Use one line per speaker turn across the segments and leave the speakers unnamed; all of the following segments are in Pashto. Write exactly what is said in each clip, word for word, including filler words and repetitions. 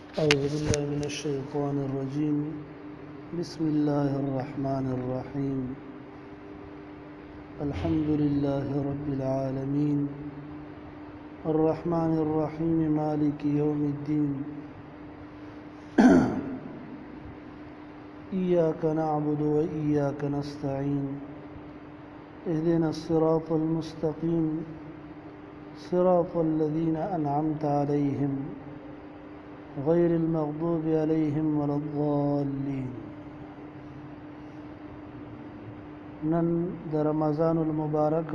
أعوذ بالله من الشيطان الرجيم. بسم الله الرحمن الرحيم. الحمد لله رب العالمين الرحمن الرحيم مالك يوم الدين. إياك نعبد وإياك نستعين. اهدنا الصراط المستقيم صراط الذين أنعمت عليهم غير المغضوب عليهم ولا الضالين. نن د رمضان المبارک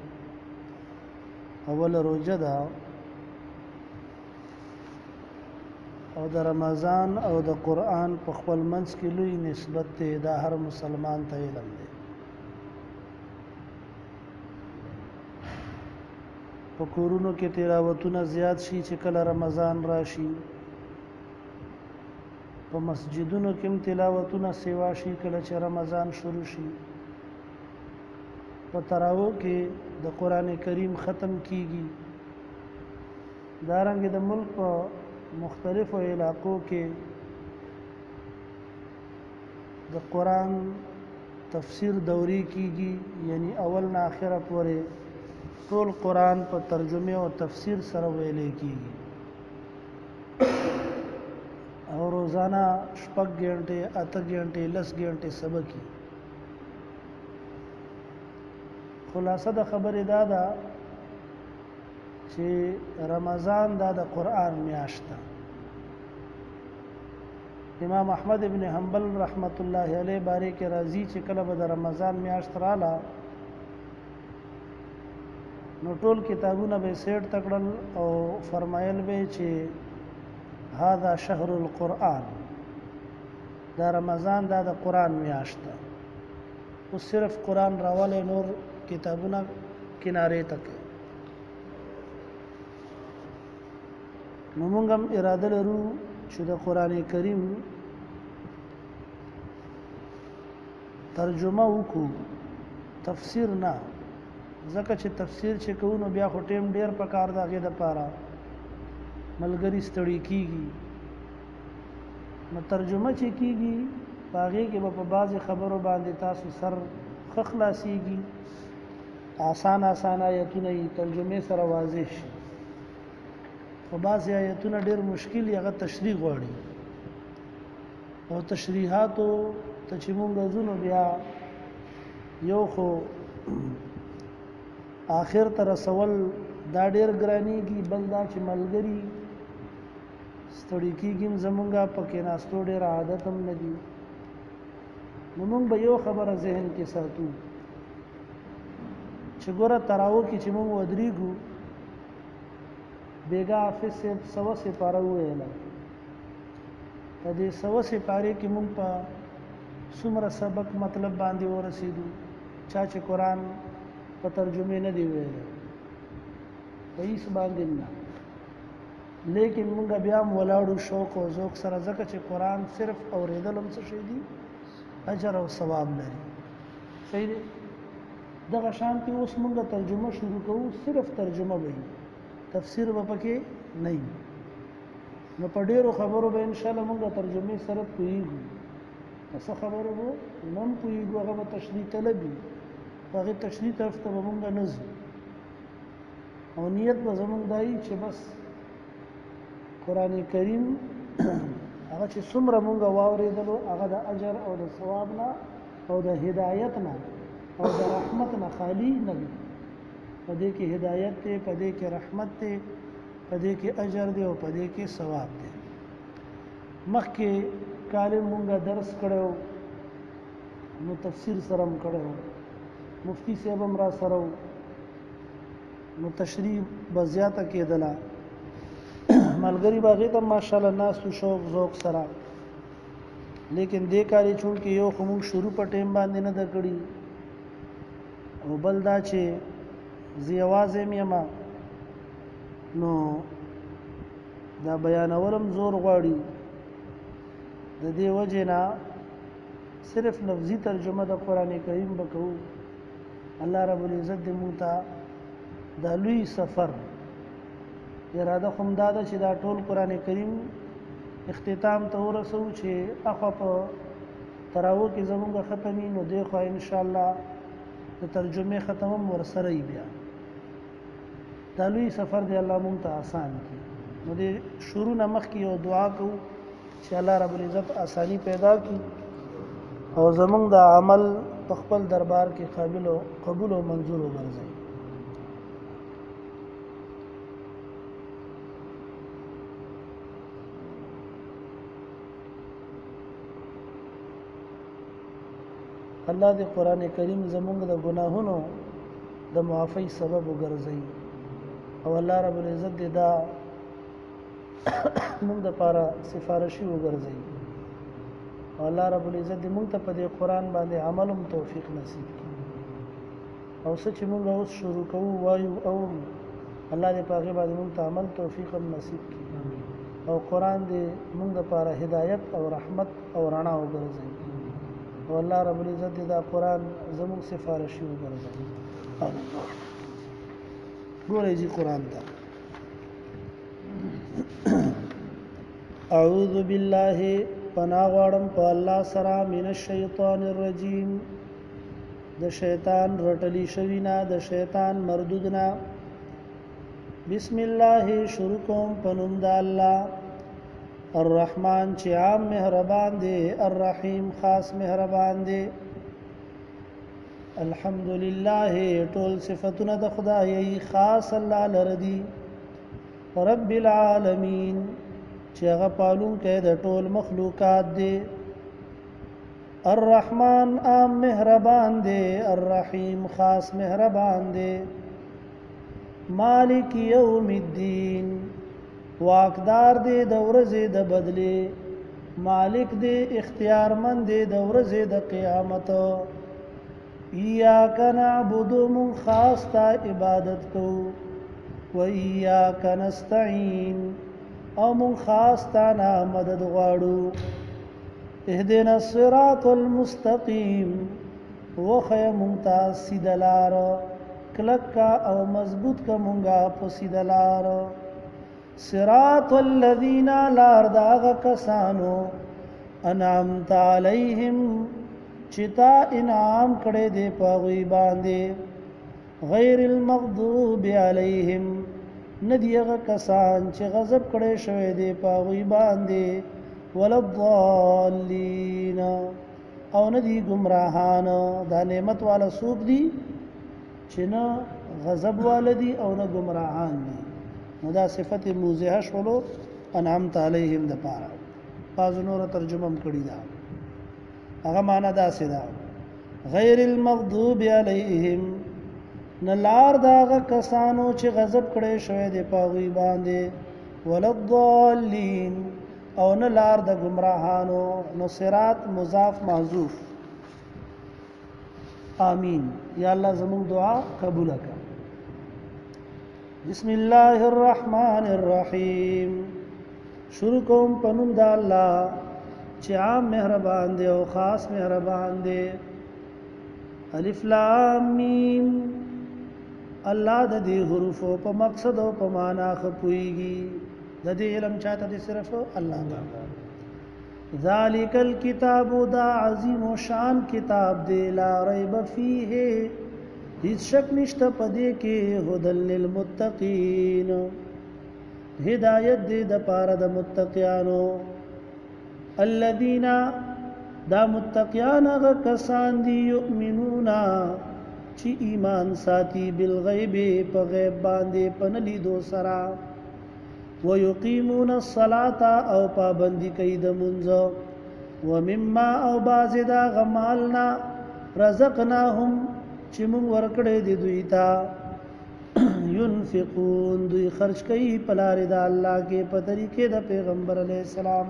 اول روزه ده او د رمضان او د قرآن په خپل منځ کې لوی نسبت ته د هر مسلمان ته علم دی. په کورونو کې تلاوتونه زیات شي چې کله رمضان راشي، په مسجدونو کې هم تلاوتونه سیوا شي کله چې رمضان شروع شي، په تراویح کې د قرآن کریم ختم کیږي. دارنګه د ملک په مختلفو علاقو کې د قرآن تفسیر دوري کیږي، یعنی اول نه اخره پورې ټول قرآن په ترجمه او تفسیر سره ویلې کیږي او روزانه شپږ غنټې اته غنټې لس غنټې سبق کی. خلاصه د خبرې دا ده چې رمضان دا د قرآن میاشت ده. امام احمد ابن حنبل رحمت الله علیه باره کې راځي چې کله به د رمضان میاشت رااله نو ټول کتابونه به سیټ تکړل او فرمایل به چې هذا شهر القرآن، دا رمضان دا د قرآن میاشت ده. او صرف قرآن راواله، نور کتابونه کناره تک. نو موږ هم اراده لرو چې د قرآن کریم ترجمه وکړو، تفسیر نه، ځکه چې تفسیر چې کوو نو بیا خو ټیم ډیر پکار د هغې دپاره ملګری ستړي کیږي. نو ترجمه چې کیږي په هغې کې به په بعضې خبرو باندې تاسو سر ښه خلاصیږي، آسان آسان آیتونه یې ترجمې سره واضح شي. خو بعضې آیتونه ډېر مشکل یې هغه تشریح غواړي او تشریحاتو ته چې مونږ ځو نو بیا یو خو آخر ته رسول دا ډېر ګرانېږي، بل دا چې ملګري ستړي کېږي زمونږه په کېناستو ډېر عادت هم نه دي. نو مونږ به یو خبره ذهن کې ساتو چې ګوره تراویح کې چې مونږ ودرېږو بیګا حافظ صاحب سوه سپاره وویله، په دې سوه سپارې کې مونږ په څومره سبق مطلب باندې ورسېدو. چا چې قرآن په ترجمې نه دی ویلی په هیڅ باندې نه، لیکن مونږ بیا هم ولاړو شوق او ذوق سره، ځکه چې قرآن صرف اورېدل هم څه شی دي، اجر او ثواب لري. صحیح دی. دغه شانتې اوس مونږ ترجمه شروع کوو، صرف ترجمه به وي، تفسیر به پکې نه وي. نو په ډېرو خبرو به انشاءالله مونږ ترجمې سره پوهېږو، په څه خبرو به نه هم پوهېږو، هغه به تشریح طلب وي، په هغې تشریح طرف ته به مونږ نه ځو. او نیت به زمونږ دا وي چې بس قرآن کریم هغه چې څومره مونږ واورېدلو هغه د اجر او د ثواب نه او د هدایت نه او د رحمت نه خالی نه وي. په دې کې هدایت دی، په دې کې رحمت دی، په دې کې اجر دی او په دې کې ثواب دی. مخکې کال مونږ درس کړی نو تفسیر سره هم کړی، مفتی صاحب هم را سره و، نو تشریح به زیاته کېدله، ملګري به هغې ته ماشاءالله ناست و شوق ذوق سره. لیکن دې کال یې چونکې یو خو مونږ شروع په ټیم باندې نه ده کړي، او بل دا چې زه یوازې یم یم نو دا بیانول هم زور غواړي. د دې وجې نه صرف لفظي ترجمه د قرآن کریم به کوو. الله رب العزت دې مونږ ته دا لوی سفر اراده خو دا ده چې دا ټول قرآن کریم اختتام ته ورسو چې اخوا په تراو کې زمونږ ختمي نو دی خو ان شاء الله د ترجمه ختمم ورسره بیا دا لوی سفر دی الله مونږ ته آسان کړي نو د شروع نه مخکې یو دعا کوو چې الله رب العزت آسانی پیدا کړي او زمونږ د عمل په خپل دربار کې قابل او قبول او منظور وګرځي الله دې قران کریم زمونږ د ګناهونو د معافی سبب وګرځي او الله رب العزت دې دا موږ د لپاره سفارشي وګرځي او الله رب العزت دې موږ ته په دې قران باندې عملم توفیق نصیب کړي او څه چې موږ اوس شروع کوو وایو او الله دې په هغه باندې موږ ته عمل توفیق نصیب کړي او قران دې موږ د لپاره هدایت او رحمت او رڼا وګرځي او الله رب العزت دې دا قران زموږ سفارشي وګرځي ګورې جی قران ته اعوذ بالله پناه غواړم په الله سره من الشیطان الرجیم د شیطان رټلی شوی نه د شیطان مردود نه بسم الله شروع کوم په نوم د الله الرحمن چې عام مهربان دی الرحیم خاص مهربان دی الحمدلله ټول صفاتونه د خدای خاص الله لردي رب العالمین چې هغه پالون کې د ټول مخلوقات دی الرحمن عام مهربان دی الرحیم خاص مهربان دی مالک یوم الدین واقدار دی د ورځې د بدلی مالک دی اختیارمند دی د ورځې د قیامت ایاک نعبد من خاص تا عبادت کو و ایاک نستعین او من خاص تا نا مدد غواړو اهدنا الصراط المستقیم وخی مونږ سیده لار کلک او مضبوط کا مونږه په سیده لار صراط الذین لار داغ کسانو انعمت علیہم چتا انعام کړه دې پاوی باندې غیر المغضوب علیہم ندیغه کسان چې غضب کړي شوی دې پاوی باندې ولضالین او ندی گمراهان دا نعمت والا سوق دي چې نه غضب والدي او نه گمراهان دي نو دا صفت موضحه شولو انعمت علیهم د پاره بعض نور ترجمه هم کړی دا هغه معنا دا سدا غیر المغضوب علیهم نلار داغه کسانو چې غضب کړي شوی دی پاغوی باندې ولضالین او نلار د گمراهانو نو صراط مضاف محذوف آمین یا الله زموږ دعا قبول کړه بسم الله الرحمن الرحیم شروع کوم پنوم د الله چې عام مهربان دی او خاص مهربان دی الف لام میم الله د دې حروف په مقصد او په معنا خپويږي د دې علم چاته دي صرف الله تعالی ذالک الکتاب دا عظیم و شان کتاب دی لا ریب فیه هیڅ شک نشته پدې کې هدل للمتقین هدایت دې د پاره د متقیانو الذين دا متقیان هغه کسان دي یؤمنون چې ایمان ساتي بالغیب په غیب باندې پنلی دو سرا ويقيمون الصلاة او پابندی کوي د منځ ومما او باز دا غمالنا رزقناهم چې موږ ورکړې دي دوی ته ينفقون دوی خرج کوي په لار د الله کې په طریقې د پیغمبر علی السلام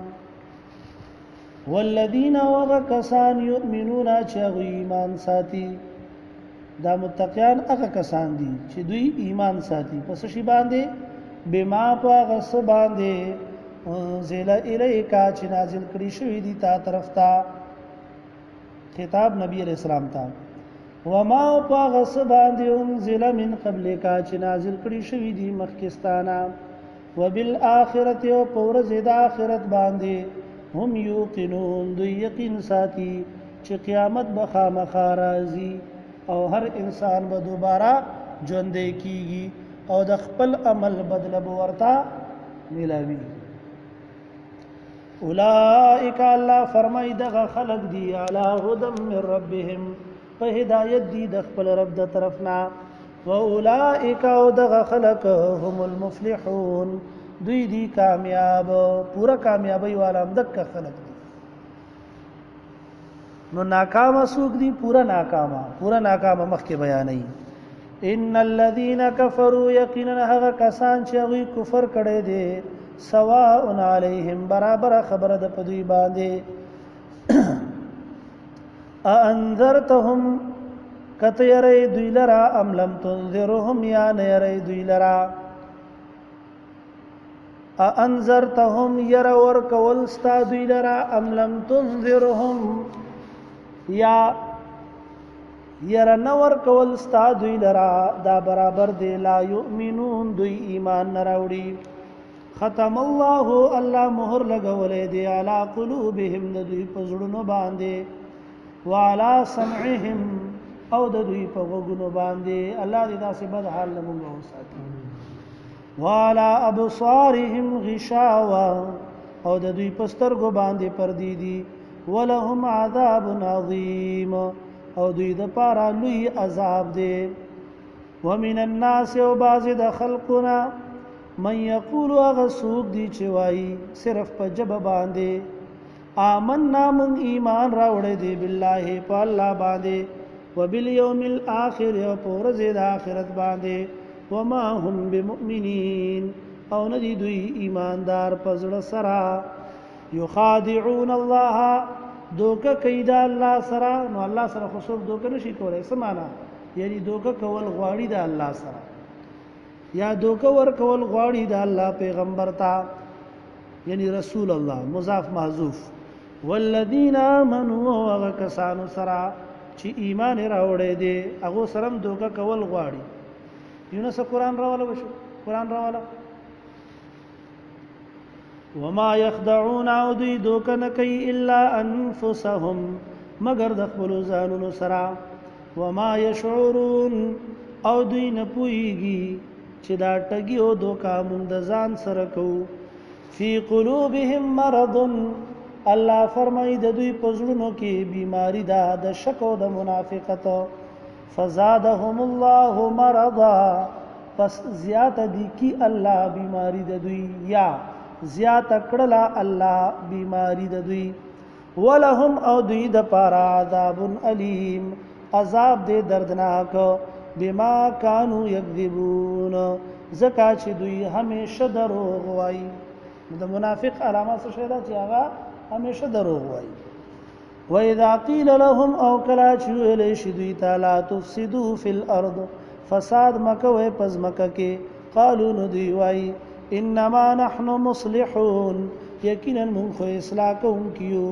والذین وغکسان یؤمنون چې ایمان ساتي دا متقیان هغه کسان دي چې دوی ایمان ساتي پس شي باندې بما پاغس باندې انزل الیکا چې نازل کړي شوی دي تا طرف ته خطاب نبی علیہ السلام ته وما پاغس باندې انزل من قبل کا چې نازل کړي شوی دي مخکستانه وبالآخرة او پورز د آخرت باندې هم یوقنون دوی یقین ساتي چې قیامت به خامخا راځي او هر انسان به دوباره ژوندی کیږي او د خپل عمل بدله به ورته ملاوي. اولئک الله فرمای دغه خلق دی علی هدى من ربهم په هدایت دی د خپل رب د طرفنا. و اولئک او دغه خلق هم المفلحون دوی دی کامیاب پورا کامیابی والا هم دغه خلق دی. نو ناکام سوق دی پورا ناکاما پورا ناکاما مخکې بیانای. ان الذين كفروا يقينا هغه کسان چې هغه کفر کړي دي سواء علیهم برابر خبره د پدوی باندې انذرتهم کتیری دوی لرا ام لم تنذرهم یا نیری دوی لرا. انذرتهم یر ورکول ستا دوی لرا ام لم تنذرهم یا یر نور کول ستا دوی لرا دا برابر دی لا یؤمنون دوی ایمان نراوڑی. ختم الله الله مهر لګولې دی علی قلوبهم د دوی په زړونو باندې وعلى سمعهم او د دوی په غوږونو باندې الله دې داسې بد حال نه مونږ وساتي. وعلى ابصارهم غشاوه او د دوی په سترګو باندې پردي دي. ولهم عذاب عظیم او دوی د پاره لوی عذاب دی. ومن الناس او بعض د خلقنا من یقول اغا سوق دی چوائی صرف پا جب باندے آمنا من ایمان راوڑے دی باللہ پا اللہ باندے و بالیوم الآخر و پورز دا آخرت باندے وما هم بمؤمنین او ندی دوی ایماندار پزڑ سرا. یخادعون اللہ دوکا قیدا اللہ سرا. نو اللہ سرا خصوص دوکا نشی کولے سمانا یعنی دوکا کول غواړي دا اللہ سرا یا دوکه ور کول غواړي د الله پیغمبر تا یعنی رسول الله مضاف محذوف. والذین آمنوا وکسانو سرا چې ایمان راوړې دي هغه سرم دوکه کول غواړي. یونس قرآن راواله وشو قرآن راواله. وما يخدعون او دوی دوکه نه کوي الا انفسهم مگر د خپل ځانونو سرا. وما يشعرون او دوی نه پويږي چې دا ټګي او دوکا مونږ د ځان سره کوو. فی قلوبهم مرض الله فرمای د دوی په زړونو کې بیماری ده د شک او د منافقت. فزادهم الله مرضا پس زیات دي کی الله بیماری د دوی یا زیات کړلا الله بیماری د دوی. ولهم او دوی د پاره عذاب علیم عذاب دې دردناک بما كانوا يكذبون زکا چې دوی همیشه دروغ وایي. د منافق علامه څه شي ده چې هغه همیشه دروغ وایي. واذا قيل لهم او کلا چې ویل شي دوی تعالی تفسدوا في الارض فساد مکوي پس مکه کې قالوا نو دوی وایي انما نحن مصلحون یقینا من خو اصلاح کوونکیو.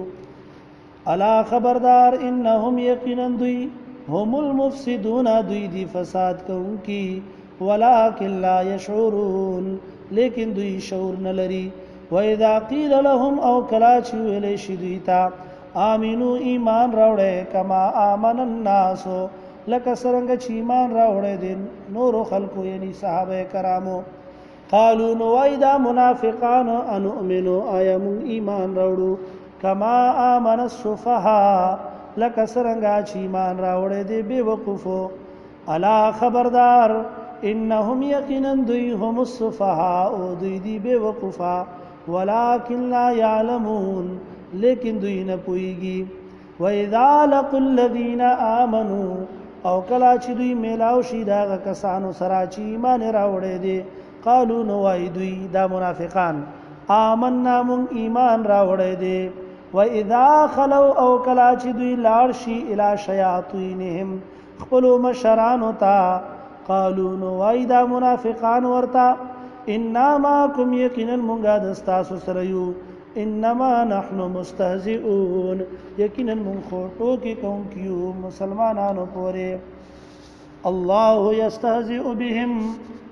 الا خبردار انهم یقینا دوی هم المفسدون دوی دی فساد کوونکی ولكن لا يشعرون لیکن دوی شعور نلري. واذا قيل لهم او کلا چې ویل شي دوی ته امنو ایمان راوړې کما امن الناس لکه څنګه چې ایمان راوړې دي نور خلکو یعنی صحابه کرامو. قالوا نو وایدا منافقان ان امنو آیا مون ایمان راوړو کما امن السفهاء لکه څنګه چې ایمان راوړې دي بے وقوفو. الا خبردار انهم یقینا دوی هم السفهاء دوی دی بے وقوفا ولكن لا يعلمون لیکن دوی نه پويږي. واذا لقوا الذين امنوا او کلا چې دوی میلاو شي دا کسانو سره چې ایمان راوړې دي قالوا نو وای دوی دا منافقان آمنا من ایمان راوړې دي. واذا خلوا او کلا چې دوی لاړ شي الی شیاطینهم خپل مشران تا قالوا نو وای دا منافقان ورتا انما کم یقینا مونږه د تاسو سره یو انما نحن مستهزئون یقینا مونږ ټوکی کوم کیو مسلمانانو پورې. الله یستهزئ بهم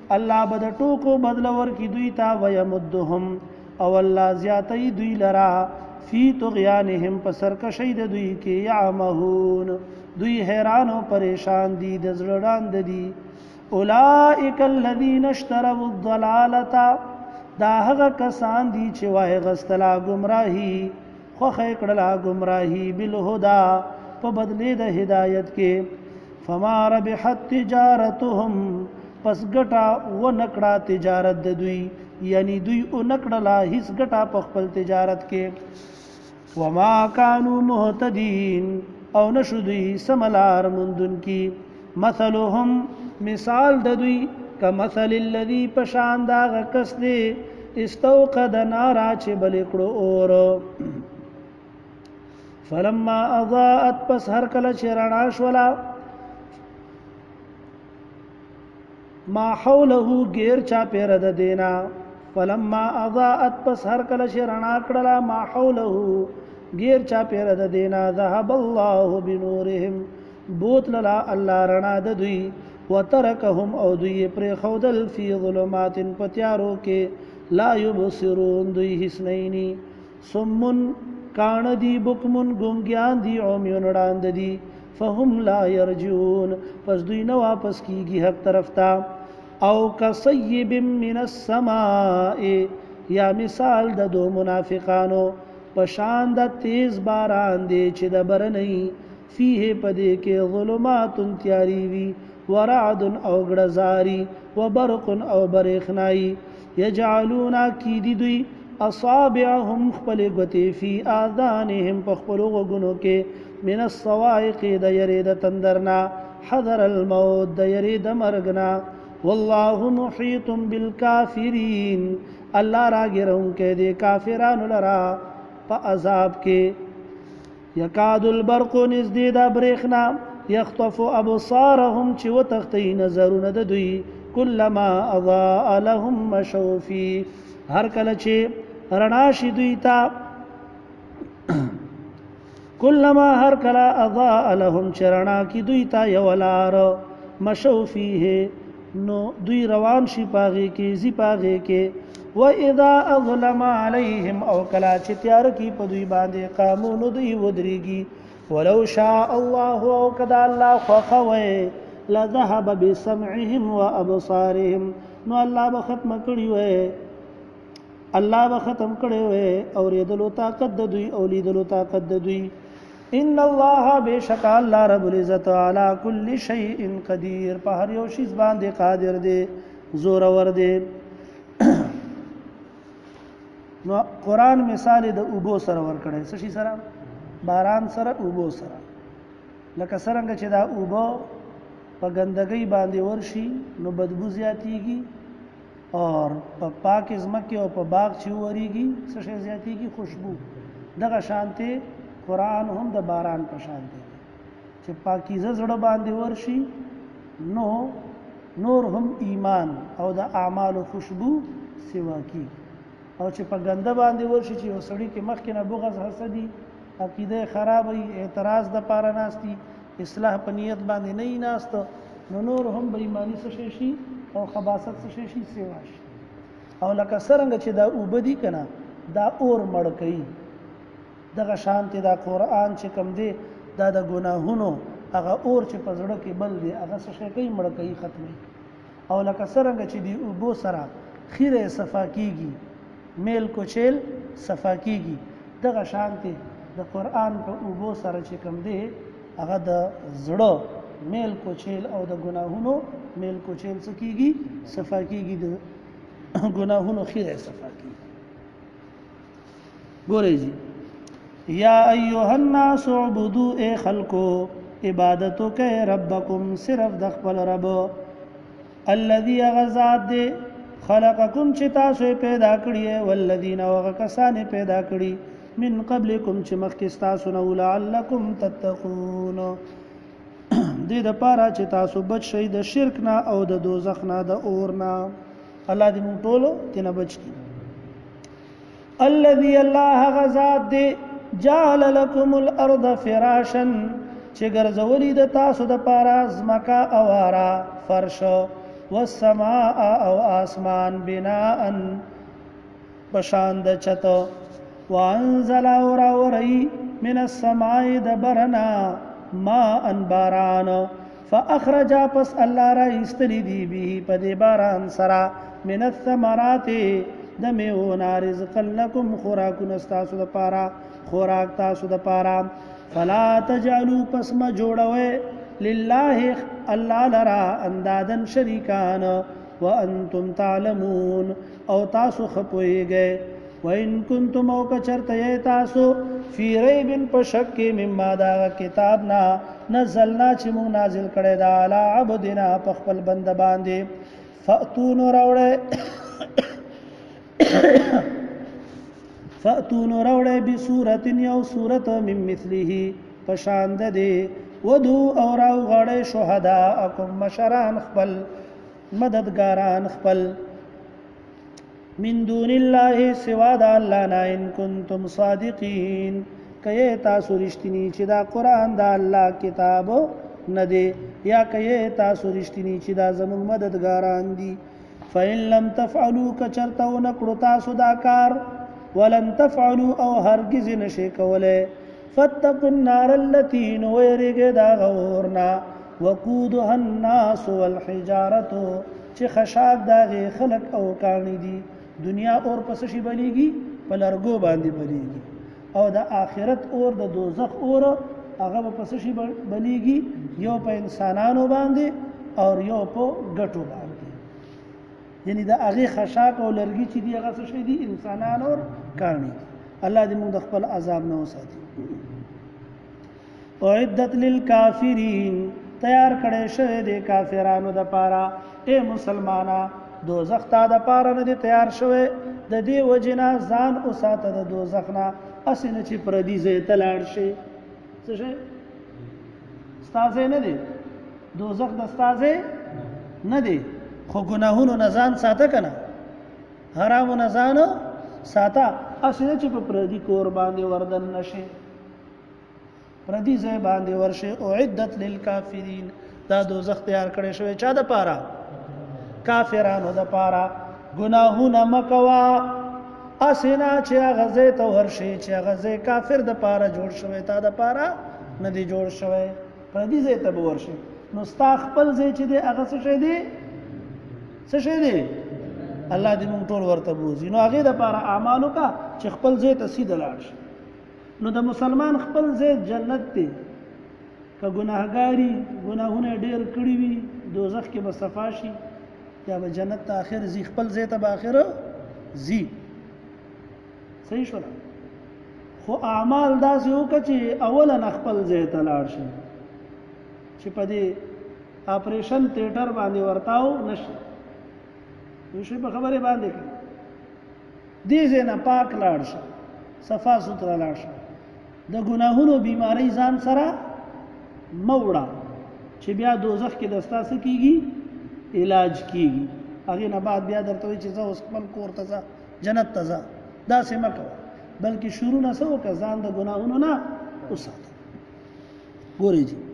الله بد ټوکو بدل ورکی دوی تا ويمدهم او الله زیاتی دوی لرا فی طغیانهم په سرکشی د دوی کې یعمهون دوی حیران او پریشان دي د زړه دي اولئک الذین اشتروا الضلالة دا هغه کسان دي چې وای غستلا گمراهی خو خیکړلا گمراهی بالهدى په بدلې د هدایت کې فما ربحت تجارتهم پس ګټا و نکړه تجارت د دوی یعنی دوی او نکړلا هیڅ ګټا په خپل تجارت کې وما كانوا مهتدين او نشو دوی سملار مندن کی مثلهم مثال د دوی کمثل الذی پشان دا غکس دی استوقد نارا چې بلکړو اور فلما اضاءت پس هر کله چې رڼا شولا ما حوله غیر چا پیر د دینا فلما اضاءت پس هر کله چې رڼا کړلا ما حوله غیر چا پیر د دینا ذهب الله بنورهم بوت للا الله رڼا د دوی وترکهم او دوی پر خودل فی ظلمات پتیارو کې لا یبصرون دوی حسنینی سمن کان دی بکمن گونگیان دی عمیون راند دی فهم لا یرجون پس دوی نو واپس کیږي حق طرف تا او کصیب من السماء یا مثال د دو منافقانو پشان د تیز باران دی چې د بر نه فيه پدې کې ظلمات تیاری وی ورعد او غړزاری وبرق او برخنای یجعلون کی دی دوی اصابعهم خپل غتی فی اذانهم پخپل غونو کې من الصواعق د یری د تندرنا حذر الموت د یری د مرغنا والله محیط بالکافرین الله راګرون کې د کافرانو لرا په عذاب کې یکاد البرق نزدید برخنا یخطف ابصارهم چې وتختی نظرونه د دوی کلما اضاء لهم مشوا فی هر کله چې رڼا شي دوی ته کلما هر کله اضاء لهم چرنا کی دوی ته یولار مشوا فیه نو دوی روان شي پاغي کې زی پاغي کې و اذا اظلم علیهم او کلا چې تیار کی په دوی باندې قانون دوی ودرېږي ولو شاء الله او کدا الله خوخوي لذهب بسمعهم وابصارهم نو الله به ختم کړی وي الله به ختم کړی وي او ریدلو طاقت د دوی او لیدلو طاقت د دوی ان الله بشک الله رب العزت علی کل شیء قدیر په هر یو شی باندې قادر دی زور ور دی نو قران مثال د اوبو سره ور کړی څه شي سره باران سره اوبو سره لکه څنګه چې دا اوبو په ګندګۍ باندې ورشي نو بدبو زیاتیږي اور په پاک ازمکه او په باغ چې وریږي څه شي زیاتیږي خوشبو دغه شانته قران هم د باران په شان دی چې پاکیزه زړه باندې ورشي نو نور هم ایمان او د اعمال خوشبو سوا کی او چې په ګنده باندې ورشي چې وسړی کې مخ کې نه بغض حسدي عقیده خرابي اعتراض د پاره ناشتي اصلاح په نیت باندې نه ناشته نو نور هم بېمانی څه شي او خباثت څه شي سوا شي او لکه څنګه چې دا وبدي کنه دا اور مړ کوي دغه شانته دا قران چې کم دی دا د ګناهونو هغه اور چې په زړه کې بل دی هغه څه کوي مړ کوي ختمي او لکه څنګه چې دی اوبو سره خیره صفا کیږي میل کوچل صفا کیږي دغه شانته د قران په اوبو سره چې کم دی هغه د زړه میل کوچل او د ګناهونو میل کوچل څه کیږي صفا کیږي د ګناهونو خیره صفا کیږي ګورئ جی یا ایها الناس اعبدوا اے خلقو عبادتو کہ ربکم صرف د خپل رب الذي غزاد دے خلقکم چې تاسو پیدا کړی والذین وغکسان پیدا کړی من قبلکم چې مخکې تاسو نو لعلکم تتقون دې د پاره چې تاسو بچ شئ د شرک نه او د دوزخ نه د اور نه الله دې مونږ ټول تنه بچ کړي الذي الله غزاد دے جعل لكم الارض فراشا چې ګرځولې د تاسو د پاره زمکا اوارا فرش والسماء او آسمان بناء بشاند چت وانزل اوراوری من السماء دبرنا ماء باران فاخرج پس الله را استری دی به پدی باران سرا من الثمرات دمیون رزق لكم خوراک نستاسو د پارا خوراک تاسو د پارا فلا تجعلوا پس ما جوړوي لله الله لرا اندادن شریکان وانتم تعلمون او تاسو خپويږئ وان کنتم او کچرته تاسو فی ریب پشک مما دا کتابنا نزلنا چې موږ نازل کړی دا علی عبدنا په خپل بند باندې فاتون راوړې فاتون راوړې بسورۃ یو سورۃ من مثله پشاند دی ودو او راو غړې شهدا اکم مشران خپل مددګاران خپل من دون الله سوا د الله نه ان کنتم صادقین کئ تاسو رښتینی چې دا قران د الله کتاب نه دی یا کئ تاسو رښتینی چې دا زموږ مددګاران دي فإن لم تفعلوا کچرته نکړو تاسو دا کار ولن تفعلوا او هرگز نشئ کولای فاتقوا النار التي نورګ دا غورنا وقودها الناس والحجاره چې خشاک داغه خلق او کانی دي دنیا اور پس شي بلیږي په لرګو باندې بلیږي او د آخرت اور د دوزخ اور هغه پس شي بلیږي یو په انسانانو باندې او یو په ګټو باندې یعنی د هغه خشاک او لرګي چې دی هغه څه دي انسانانو اور کانی الله دې موږ د خپل عذاب نه وساتي اعدت للکافرین تیار کړي شوی د کافرانو د پاره اے مسلمانا دوزخ تا د پاره نه دي تیار شوی د دې وجنا ځان او ساته د دوزخ نه اسنه چې پردي زه تلاړ شي څه شي ستاسو نه دي دوزخ د ستاسو نه دي خو ګناهونو نه ځان ساته کنه حرامو نه ځان ساته اسنه چې په پردي کور باندې وردن نشي پردي زه باندې ورشه اعدت للکافرین دا دوزخ تیار کړی شوی چا د پاره کافرانو د پاره گناهونه مکوا اسینا چې غزه ته ورشي چې غزه کافر د پاره جوړ شوی تا د پاره نه دی جوړ شوی پردي زه ته ورشي نو ستا خپل زه چې دی هغه څه شي دی څه شي دی الله دې موږ ټول ورته بوزي نو هغه د پاره اعمالو کا چې خپل زه ته سیده لاړ شي نو د مسلمان خپل زه جنت دی که ګناهګاری ګناهونه ډیر کړی وي دوزخ کې به صفاشي یا به جنت ته اخر زی خپل زی ته به اخر زی صحیح شو خو اعمال داسې وکړه چې اولا خپل زی ته لاړ شي چې په دې اپریشن تیټر باندې ورتاو نشي نو شي په خبره باندې کې دې زی نه پاک لاړ شي صفا ستر لاړ شي د ګناهونو بیماری ځان سره موړه چې بیا دوزخ کې دستا څه کیږي علاج کیږي هغه نه بعد بیا درته وي چې زه اوس خپل کور ته ځه جنت ته ځه دا سه مکو بلکې شروع نه سو که ځان د ګناهونو نه وساته ګورې جی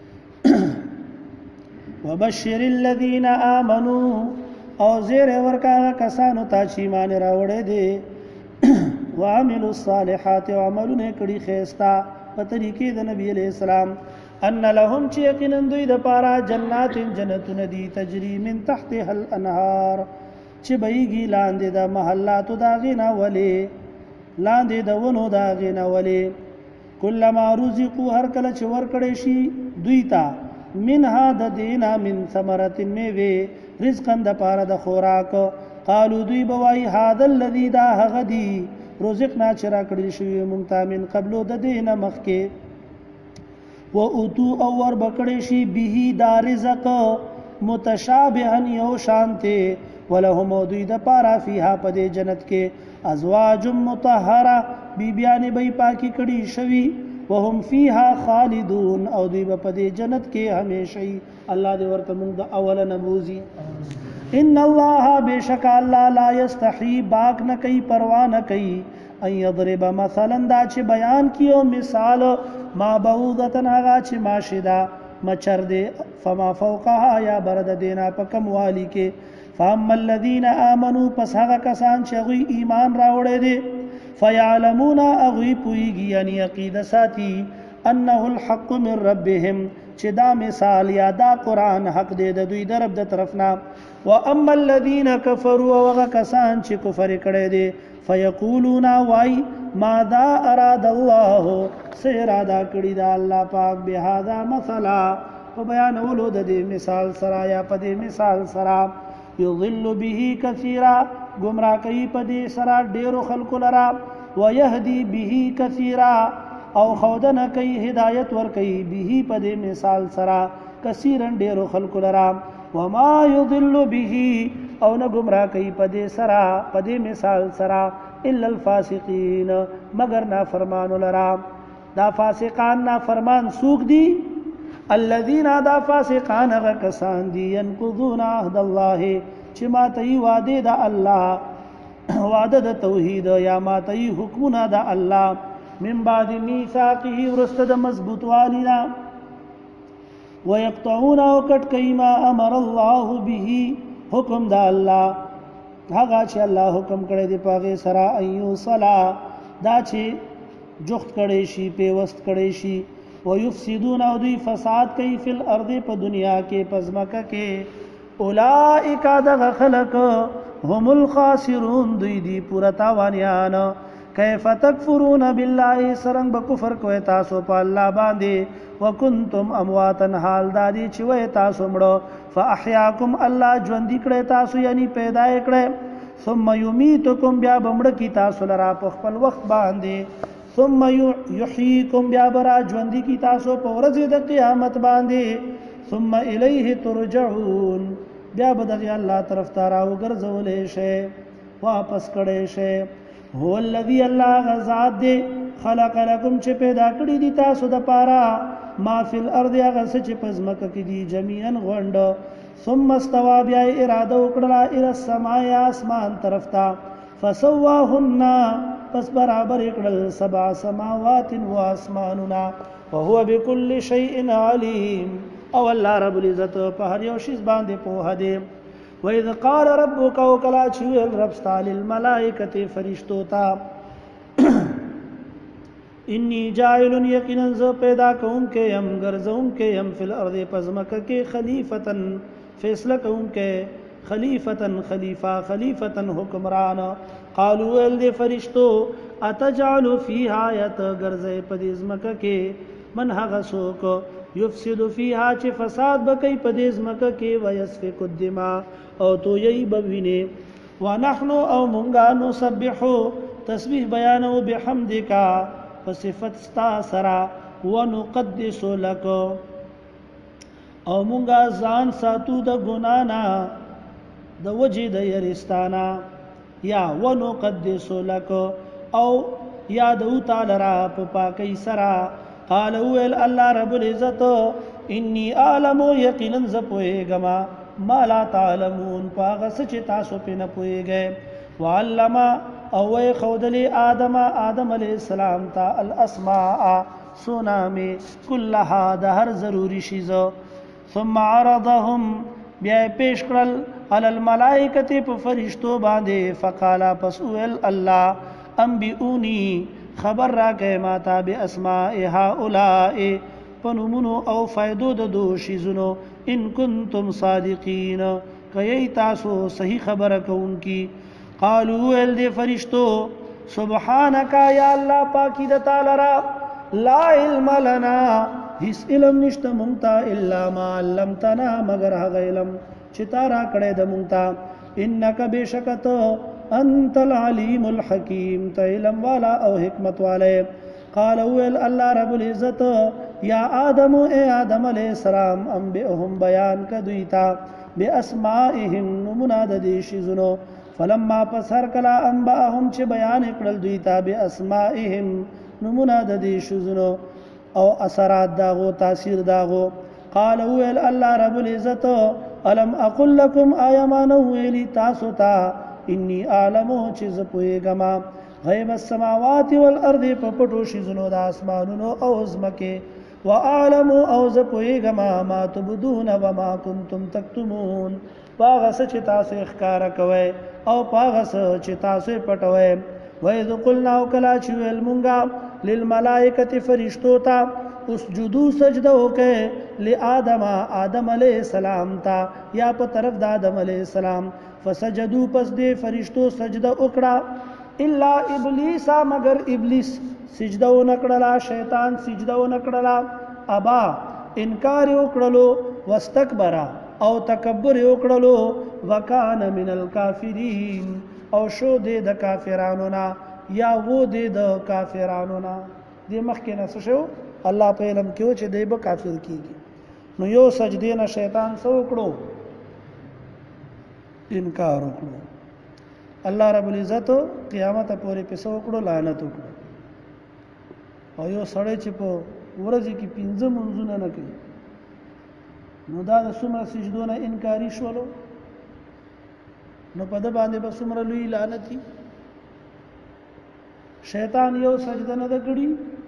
وبشر الذين امنوا او زیر ورکا کسانو ته چې ایمان راوړې دي وعملوا الصالحات وعملوا کړي خيستا په طریقې د نبی عليه السلام ان لهم چې یقینا دوی د پاره جنات جنتون دي تجري من تحتها الانهار چې بهيږي لاندې د محلات دا غینا ولي لاندې د ونو دا غینا ولي کلما رزقوا هر کله چې ور کړي شي دوی ته منها د دینا من ثمرت میوه رزقا د پاره د خوراک قالو دوی بوای هذا الذي دا غدي رزقنا چې را کړی شوی مونږ من قبل د دینا مخکې و اوتو او ور بکړی شي به دا رزق متشابها یو شانته ولهم دوی د پارا فیها پدې جنت کې ازواج مطهره بی بیان به پاکی کړي شوی وهم فیها خالدون او دوی په دې جنت کې همیشئ الله دې ورته موږ د اول نبوزي ان الله بشک الله لا یستحی باک نه کوي پروا نه کوي ان یضرب مثلا دا چې بیان کیو مثال ما بعوضتن هغه چې ماشدا مچر دے فما فوقها یا برد دینا پکم والی کے فاما الذین آمنوا پس هغه کسان چې هغوی ایمان راوړی دی فیعلمون هغوی پوهیږي یعنی عقیده ساتي انه الحق من ربهم چې دا مثال یا دا قرآن حق دی د دوی د رب د طرف نه واما الذین کفروا وهغه کسان چې کفر کړی دی فیقولون وای ماذا اراد الله څه اراده کړی دا الله پاک بهذا مثلا په بیانولو د دې مثال سره یا په دې مثال سره یضل به کثیرا گمراه کوي په دې سره ډیرو خلکو لرا ويهدي به کثیرا او خودنه کوي هدایت ور کوي به په دې مثال سره کثیرا ډیرو خلکو لرا وما يضل به او نه گمراه کوي په دې سره په دې مثال سره الا الفاسقین مگر نافرمان لرا دا فاسقان نافرمان سوق دي الذين دا فاسقان هغه کسان دي ينقضون عهد الله چې ماتي وعده د الله وعده د توحید یا ماتي حکمونه د الله من بعد میثاقه ورسته د مضبوط والینا ويقطعون وقت کيما امر الله به حکم د الله هغه چې الله حکم کړی دی پاغه سرا ايو صلا دا چې جخت کړي شي پیوست کړي شي ويفسدون او دوی فساد کوي فی الارض په دنیا کې پزماکه کې اولئک دغ خلق هم الخاسرون دوی دی پورا تاوانیان کیف تکفرون بالله سرنګ بکفر کوي تاسو په الله باندې وکنتم امواتا حال دادی چې وای تاسو مړو فاحیاکم الله ژوند کړي تاسو یعنی پیدا کړي ثم یمیتکم بیا بمړ کی تاسو لرا په خپل وخت باندې ثم یحییکم بیا برا ژوند کی تاسو په ورځ د قیامت باندې ثم الیه ترجعون بیا بدغی الله طرف ته راو ګرځولې شي واپس کړي شي هو الذی الله غزاد دے خلق لكم چې پیدا کړی دي تاسو د پاره ما فی الارض هغه چې پزمکه کې دي جميعا غوند ثم استوى بیا اراده وکړه الى السماء اسمان طرف ته فسواهن پس برابر کړل سبع سماوات و اسماننا وهو بكل شيء عليم او الله رب العزت په هر یو شی باندې په هدي وَإِذْ قَالَ رَبُّكَ وَكَلَا چویل رب ستال الملائکت فرشتو تا انی جائل یقینا ز پیدا کون کے یم گرزون کے یم فی الارض پزمک کے خلیفتن فیصلہ کون کے خلیفتن خلیفہ خلیفتن حکمران قالوا ال دی فرشتو اتجعل فیها یت گرزے پدزمک کے من هغسوک یفسد فیها چه فساد بکی پدزمک کے ویسفک الدماء او تو یی بوینه ونحنو او مونگا نسبحو تسبیح بیانو بحمدکا فصفت ستا سرا ونقدس لک او مونگا زان ساتو د گنانا د وجه د یرستانا یا ونقدس لک او یا دو تعالی را پاکی سرا قال ویل الله رب العزت انی عالم یقینا زپویگما ما لا تعلمون پاغس چې تاسو په نه پويږئ وعلم او خودلی آدم آدم علیہ السلام تا الاسماء سنامه كلها د هر ضروری شیز ثم عرضهم بیا پیش کړل علی الملائکه په فرشتو باندې فقالا پسول الله انبئونی خبر را کې ماتا باسماء هؤلاء پنومنو او فائدو د دو شیزونو ان کنتم صادقین کئی تاسو صحیح خبر کون کی قالوا ال دی فرشتو سبحانک یا اللہ پاکی د تعالی را لا علم لنا هیڅ علم نشته مونږ الا ما علمتنا مگر هغه علم چې تا را کړې د مونږ انک بشکت انت العلیم الحکیم ته علم والا او حکمت والے قال ويل الله رب العزت یا آدم اے آدم علیہ السلام انبئهم بیان کدویتا باسمائهم نموناد دیشیزنو فلما پسر کلا انبئهم چه بیان اکڑل دویتا باسمائهم نموناد دیشیزنو او اثرات داغو تاثیر داغو قال ویل الله رب العزت الم اقل لكم آیمانو ویلی تاسوتا انی آلمو چیز پویگما غیب السماوات والارض پپٹو شیزنو دا اسمانونو او ازمکے وَأَعْلَمُ او ز پویګما ما تبدون وما كنتم تكتمون پاغه چې تاسو ښکارا کوي او پاغه چې تاسو پټوي وَإِذْ قُلْنَا وَكَلَا چې ویل مونږه للملائکه فرشتو ته اسجدوا سجده وکړه لآدم آدم علیہ السلام تا یا په طرف د آدم علیہ السلام فسجدوا پس دې فرشتو سجده وکړه الا ابلیس مگر ابلیس سجده ونکړه شیطان سجده ونکړه ابا انکار وکړلو واستكبر او تکبر وکړلو وکانه من الکافرین او شو دې د کافرانو نا یا وو دې د کافرانو نا دې مخکې نه شو الله په علم کې و چې دې به کافر کیږي نو یو سجدې نه شیطان سو وکړو انکار وکړو الله رب العزت قیامت پورې په سو وکړو لعنت وکړو او یو سړی چې په ورځې کې پنځه منځونه نه کوي نو دا د څومره سجدونه انکاری شولو نو په د باندې به څومره لوی لعنت وي شیطان یو سجده نه ده کړې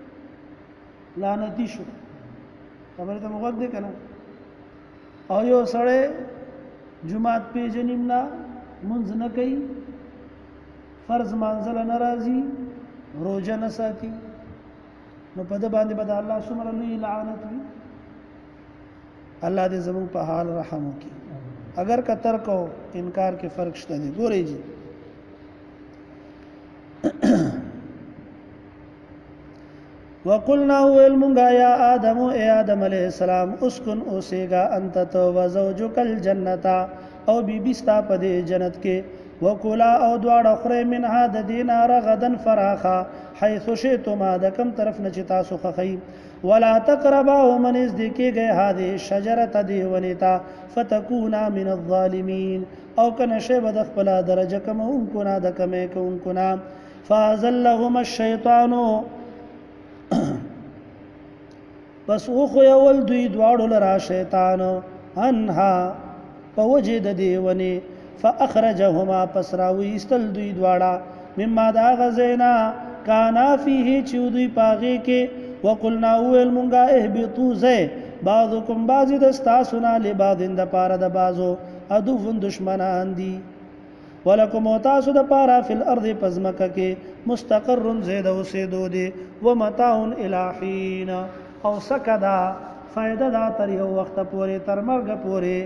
لعنتی شو خبره ته موږ دې کنه او یو سړی جمعات پیژنیم نه منځ نه کوي فرض مانځل نه راځي روزه نه ساتي نو په د باندې به د الله څومره لوی لعنت وي الله دې زموږ په حال رحم وکړي اگر کا ترک او انکار کې فرق شته دی ګورئ جی وقلنا والمنغا یا آدم اے آدم علیہ السلام اسکن اوسیگا انت تو وزوجک الجنتا او بی بستا پدے جنت کے وکلا او دوار اخرے منها د دینا رغدن فراخا حیث شئتما دکم طرف نچتا سخخی ولا تقربا ومن ازدکی گئے هذه شجرت دیونیتا فتکونا من الظالمین او کنشب دخپلا درجه کم انکنا دکمے کونکنا فازلهم الشیطانو بس اوخو یول دوی دوارو لرا شیطان انها پوجد دیونی فاخرجهما پسراوی استل دوی دوارا مما دا غزینا کانا فیه چیو دوی پاغی کے وقلنا اویل منگا احبطو زی بعضکم بعضی دستاسونا لبعض دا پارا دا بازو ادوفن دشمنان دی ولکم وتاسو د پارا فی الارض پزمکه کې مستقر زید اوسېدو دی ومتاع الی حین او سکدا فائدہ دا تر یو وخت پورې تر مرګ پورې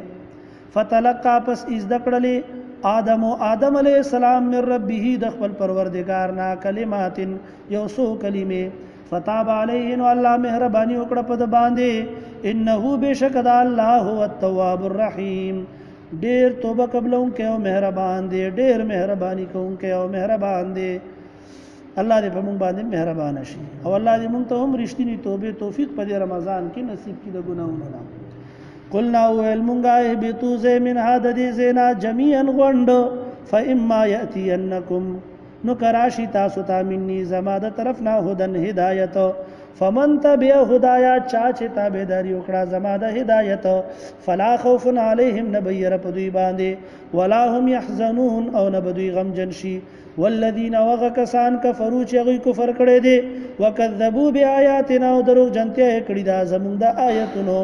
فتلقى پس از دکړلې آدم او آدم علیہ السلام من ربه د خپل پروردگار نا کلمات یو سو کلمې فتاب علیه نو الله مهرباني وکړه په د باندې انه بشک د الله هو التواب الرحیم ډیر توبه قبلون کې او مهربان دی ډیر مهرباني کوون کې او مهربان دی الله دې په موږ باندې مهربان شي او الله دې موږ ته هم رښتینی توبه توفیق په رمضان کې نصیب کړي د ګناہوں نه قلنا والمنغا اهبطوا زي من هذا دي زينا جميعا غوند فاما ياتينكم نكراشي تاسو تا مني زما د طرفنا هدن هدايت فمن تبع هدايا چا چې تابعداري وکړه زما د هدايت فلا خوف عليهم نبير پدوي باندې ولا هم يحزنون او نبدوي غم جنشي والذين وغكسان كفروا چې غي کفر کړي دي وكذبوا بآياتنا او دروغ جنته کړي دا زمونږ د آیتونو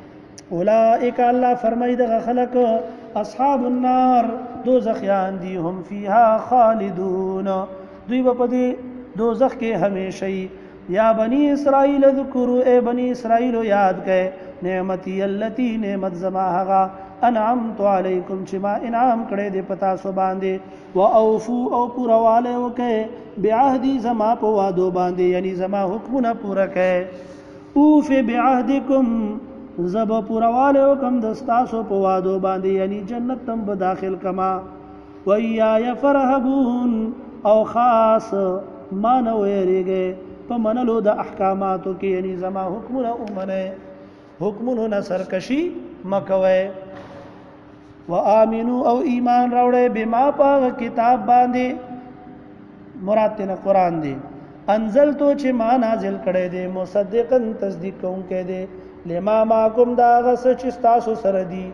اولئک الله فرمای دغه خلق اصحاب النار دوزخیان دي هم فيها خالدون دوی په دې دوزخ کې همیشئ یا بنی اسرائیل ذکروا اے بنی اسرائیل یاد کئ نعمتي التي نعمت زما هغه انعمت علیکم چې ما انعام کړې دې پتا سو باندې واوفو او پورواله وکئ بعهدی زما په وادو باندې یعنی زما حکمونه پورا کئ اوف بعهدکم زب پورواله وکم دستاسو په وادو باندې یعنی جنت تم به داخل کما ویا یفرحبون او خاص ما نو یریږي په منلو د احکاماتو کې یعنی زما حکمونه اومنه حکمونه سرکشي مکوي وامنو او ایمان راوړې بما پاک کتاب باندې مراد نه قران دی انزل تو چې ما نازل کړي دي مصدقن تصدیق کوونکې دي لما معكم دا غس چې تاسو سره دي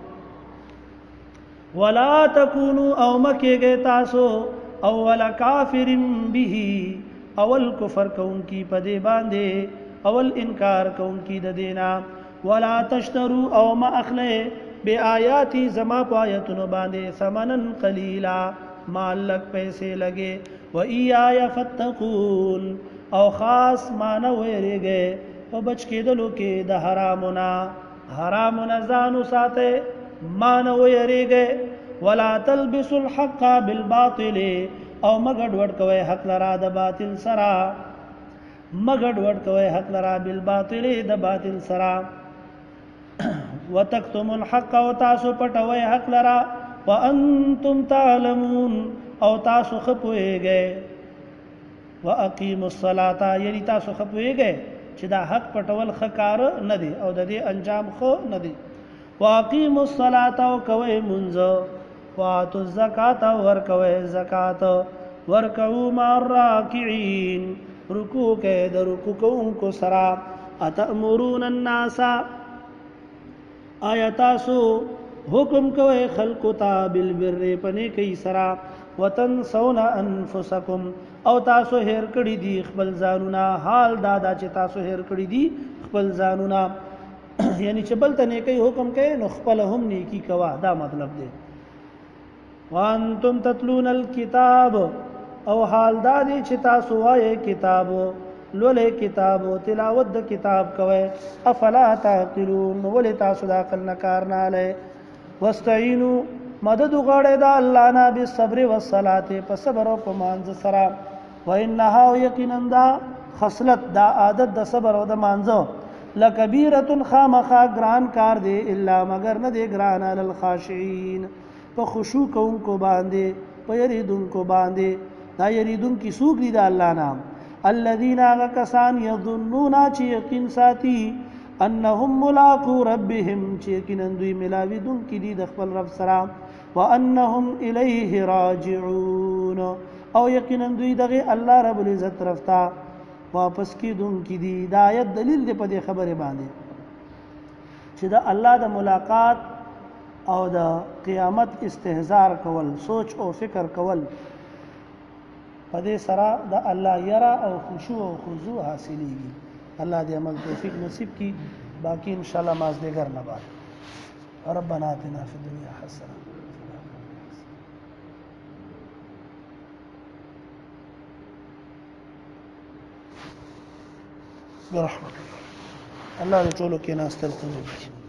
ولا تکونو او مکیږي تاسو اول کافر به اول کفر کون کی پدې باندې اول انکار کونکی د دینا ولا تشترو او ما اخله بے آیاتی زما پا آیتنو باندے ثمنن قلیلا مال لگ پیسے لگے و ایایا فتقون او خاص مانا ویرے گئے و بچ کے دلو کے دا حرامنا حرامنا زانو ساتے مانا ویرے گئے ولا تلبسوا الحق بالباطل او مگڑ وڑ کوئے حق لرا دا باطل سرا مگڑ وڑ کوئے حق لرا بالباطل دا باطل سرا وتکتم الحق او تاسو پټوي حق لرا وانتم تعلمون او تاسو خپوي گئے واقیموا الصلاه یعنی تاسو خپوي گئے چې دا حق پټول خکار نه دي او د دې انجام خو نه دي واقیموا الصلاه او کوي منځ واتوا الزکات ور کوي زکات ورکعوا مع الراکعين رکوع کې د رکوع کوونکو سره اتامرون الناس آیا تاسو حکم کوئے خلق تا بالبر پنے کئی سرا وتنسون انفسکم او تاسو هیر کړی دی خپل ځانونا حال دادا چې تاسو هیر کړی دی خپل ځانونا یعنی چې بل ته نیکی حکم کوي نو خپل هم نیکی کوا دا مطلب دی وانتم تتلون الكتاب او حال دادی چې تاسو وایي کتاب لولے کتاب و تلاوت دا کتاب کوئے افلا تعقلون ولی تاسو دا عقل نکار نالے واستعینو مدد غاڑے دا اللہ نا بالصبر والصلاة پس صبر و پمانز سرا وانہا یقیناً دا خصلت دا عادت دا صبر و دا مانزو لکبیرت خامخا گران کار دے اللہ مگر ندے گران علی الخاشعین پا خشوع کون کو باندے پا یریدن کو باندے دا یریدن کی سوک دی دا اللہ نام الذين كسان يظنون چې یقین ساتي انهم ملاقو ربهم چې یقینا دوی ملاوي دن کې دي د خپل رب سره وانهم الیه راجعون او یقینا دوی دغه الله رب العزت طرف ته واپس کی دن کې دي دا آیت دلیل دی په دې خبره باندې چې د الله د ملاقات او د قیامت استهزار کول سوچ او فکر کول پدې سرا د الله یرا او خشوع او خضوع حاصلېږي الله دې عمل توفیق نصیب کی باقی ان شاء الله مازدیګر نه بعد ربنا آتنا فی الدنیا حسنه برحمت الله الله دې ټولو کې ناستل قبول کړي